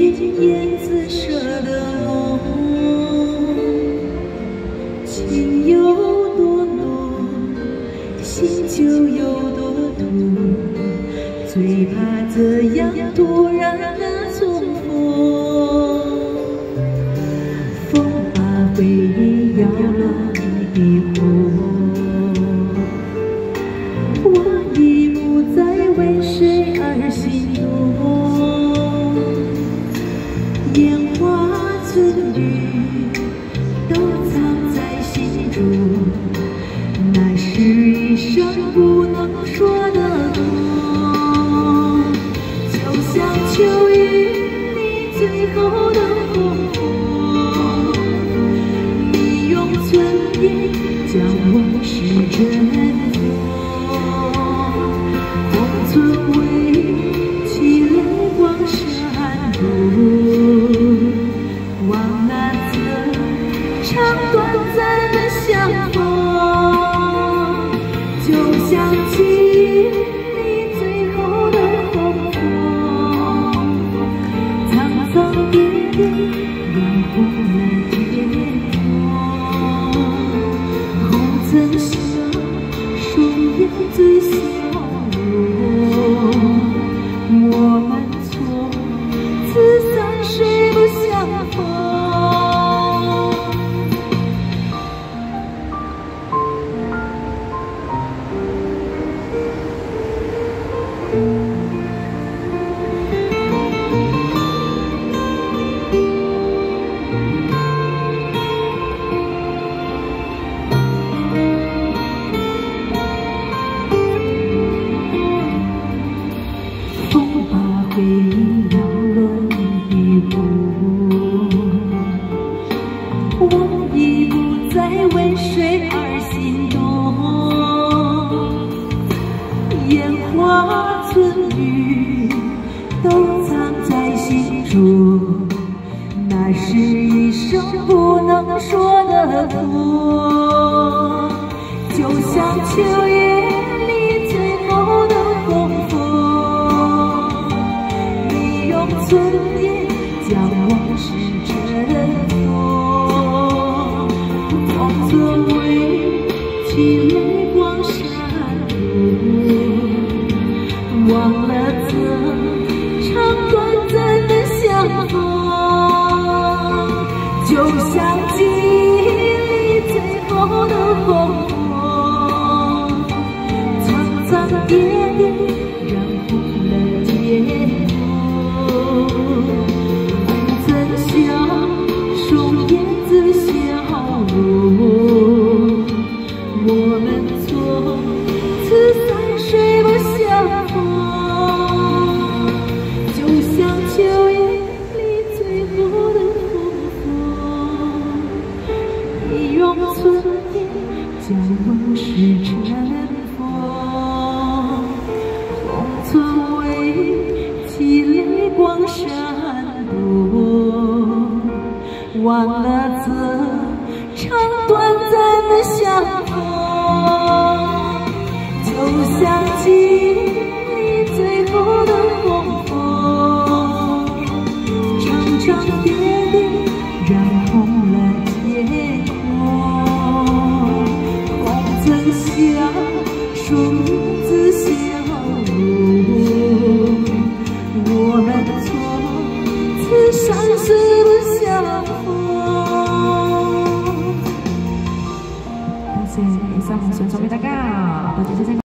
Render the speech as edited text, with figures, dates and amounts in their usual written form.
燕子舍的梦，情有多浓，心就有多痛，最怕这样突然的重逢。风把回忆摇落一地红，我已不再为谁而心动。烟花春雨都藏在心中，那是一生不能说的痛。就像秋雨里最后的红红，你用春夜将往事珍重。红村为起泪光闪动，忘了这场短暂的相逢，就像记忆里最后的红枫，层层叠叠染红了天空。红尘下，双眼最笑容，我们从此山水不相逢。风把回忆摇落一地红，我已不再为谁而心动。烟花春雨都藏在心中，那是一生不能说的痛。就像秋叶里最后的红枫，你用春夜将往事珍重。红村为起泪光闪动，忘了这场短暂的相逢，就像记忆里最后的红枫，层层叠叠染红了天空。红尘下，双眼子笑容，我们从此山水不相逢，就像秋叶里最后的红枫，你用春夜将往事尘封。红村为起泪光闪动，忘了这场短暂的相逢，就像记忆